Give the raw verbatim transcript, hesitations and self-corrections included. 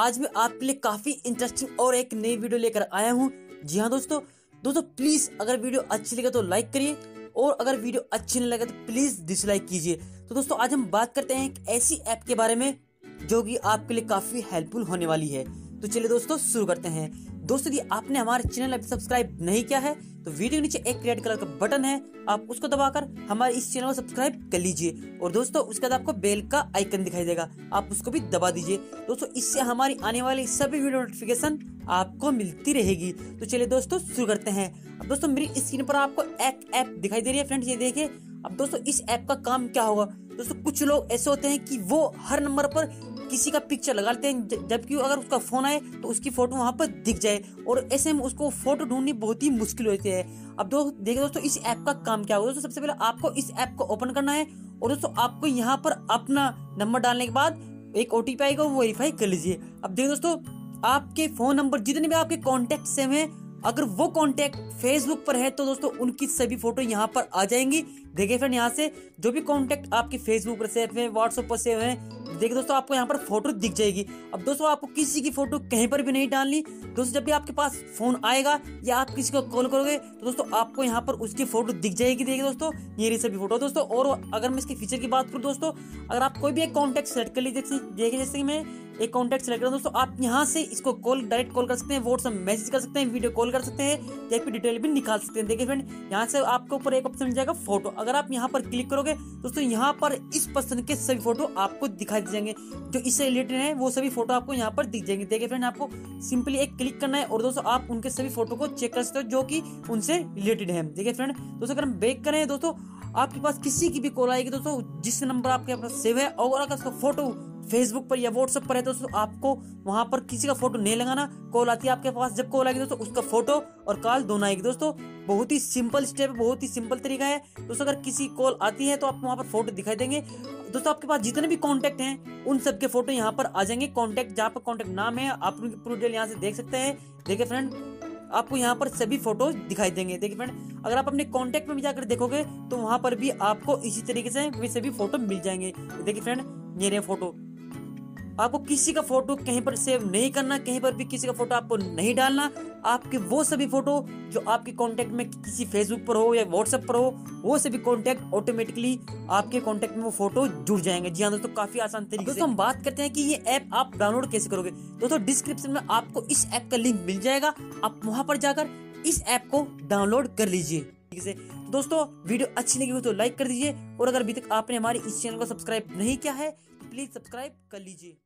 आज मैं आपके लिए काफी इंटरेस्टिंग और एक नई वीडियो लेकर आया हूँ। जी हाँ दोस्तों दोस्तों प्लीज अगर वीडियो अच्छी लगे तो लाइक करिए और अगर वीडियो अच्छी नहीं लगे तो प्लीज डिसलाइक कीजिए। तो दोस्तों आज हम बात करते हैं एक ऐसी ऐप के बारे में जो कि आपके लिए काफी हेल्पफुल होने वाली है। तो चलिए दोस्तों शुरू करते हैं। दोस्तों यदि आपने हमारे चैनल अभी सब्सक्राइब नहीं किया है तो वीडियो के नीचे एक रेड कलर का बटन है, आप उसको दबाकर हमारे इस चैनल को सब्सक्राइब कर लीजिए और दोस्तों उसके बाद आपको बेल का आइकन दिखाई देगा, आप उसको भी दबा दीजिए। दोस्तों इससे हमारी आने वाली सभी वीडियो नोटिफिकेशन आपको मिलती रहेगी। तो चलिए दोस्तों शुरू करते हैं। अब दोस्तों मेरी स्क्रीन पर आपको एक ऐप दिखाई दे रही है फ्रेंड्स, ये देखिए। अब दोस्तों इस ऐप का काम क्या होगा, दोस्तों कुछ लोग ऐसे होते हैं कि वो हर नंबर पर किसी का पिक्चर लगा लेते हैं, जबकि अगर उसका फोन आए तो उसकी फोटो वहां पर दिख जाए और ऐसे में उसको फोटो ढूंढनी बहुत ही मुश्किल होती है। अब दो देखिए दोस्तों इस ऐप का काम क्या होगा। दोस्तों सबसे पहले आपको इस ऐप को ओपन करना है और दोस्तों आपको यहाँ पर अपना नंबर डालने के बाद एक ओटीपी आएगा, वो वेरीफाई कर लीजिए। अब देखिए दोस्तों आपके फोन नंबर जितने भी आपके कॉन्टेक्ट सेव हैं, अगर वो कॉन्टेक्ट फेसबुक पर है तो दोस्तों उनकी सभी फोटो यहाँ पर आ जाएंगी। देखिए फ्रेंड यहाँ से जो भी कॉन्टेक्ट आपके फेसबुक पर सेव है, व्हाट्सएप पर सेव है, देखिए दोस्तों आपको यहाँ पर फोटो दिख जाएगी। अब दोस्तों आपको किसी की फोटो कहीं पर भी नहीं डालनी। दोस्तों जब भी आपके पास फोन आएगा या आप किसी को कॉल करोगे तो दोस्तों आपको यहाँ पर उसकी फोटो दिख जाएगी। देखिए दोस्तों ये रही सभी फोटो दोस्तों। और अगर मैं इसके फीचर की बात करूँ दोस्तों, अगर आप कोई भी एक कॉन्टेक्ट सेलेक्ट कर लीजिए, देखिए जैसे कि मैं एक कॉन्टेक्ट सेलेक्ट करूँ दोस्तों, आप यहाँ से इसको कॉल डायरेक्ट कॉल कर सकते हैं, व्हाट्सएप मैसेज कर सकते हैं, वीडियो कॉल कर सकते हैं, या फिर डिटेल भी निकाल सकते हैं। देखिए फ्रेंड यहाँ से आपको ऊपर एक ऑप्शन मिल जाएगा फोटो, अगर आप यहाँ पर क्लिक करोगे दोस्तों यहाँ पर इस पर्सन के सभी फोटो आपको दिखाई दे जाएंगे, जो इससे रिलेटेड है वो सभी फोटो आपको यहाँ पर दिख जाएंगे। देखिए फ्रेंड आपको सिंपली एक क्लिक करना है और दोस्तों आप उनके सभी फोटो को चेक कर सकते हो जो कि उनसे रिलेटेड है। देखिए फ्रेंड दोस्तों अगर हम बैक करें दोस्तों, आपके पास किसी की भी कॉल आएगी दोस्तों, जिस नंबर आपके पास सेव है और अगर उसका फोटो फेसबुक पर या व्हाट्सएप पर है दोस्तों, आपको वहां पर किसी का फोटो नहीं लगाना। कॉल आती है आपके पास, जब कॉल आएगी दोस्तों उसका फोटो और कॉल दोनों आएगी। दोस्तों बहुत ही सिंपल स्टेप, बहुत ही सिंपल तरीका है दोस्तों। अगर किसी कॉल आती है तो आपको वहां पर फोटो दिखाई देंगे दोस्तों। आपके पास जितने भी कॉन्टेक्ट हैं उन सबके फोटो यहाँ पर आ जाएंगे। कॉन्टेक्ट जहाँ पर कॉन्टेक्ट नाम है आप पूरी डिटेल यहाँ से देख सकते हैं। देखिए फ्रेंड आपको यहाँ पर सभी फोटो दिखाई देंगे। देखिए फ्रेंड अगर आप अपने कॉन्टेक्ट में भी जाकर देखोगे तो वहां पर भी आपको इसी तरीके से वे सभी फोटो मिल जाएंगे। देखिए फ्रेंड ये रहे फोटो, आपको किसी का फोटो कहीं पर सेव नहीं करना, कहीं पर भी किसी का फोटो आपको नहीं डालना। आपके वो सभी फोटो जो आपके कांटेक्ट में किसी फेसबुक पर हो या व्हाट्सएप पर हो, वो सभी कांटेक्ट ऑटोमेटिकली आपके कांटेक्ट में वो फोटो जुड़ जाएंगे। जी हाँ दोस्तों काफी आसान तरीके से। दोस्तों हम बात करते हैं कि ये ऐप आप डाउनलोड कैसे करोगे। दोस्तों डिस्क्रिप्शन में आपको इस ऐप का लिंक मिल जाएगा, आप वहां पर जाकर इस ऐप को डाउनलोड कर लीजिए। दोस्तों वीडियो अच्छी लगी हो तो लाइक कर दीजिए और अगर अभी तक आपने हमारे इस चैनल को सब्सक्राइब नहीं किया है तो प्लीज सब्सक्राइब कर लीजिए।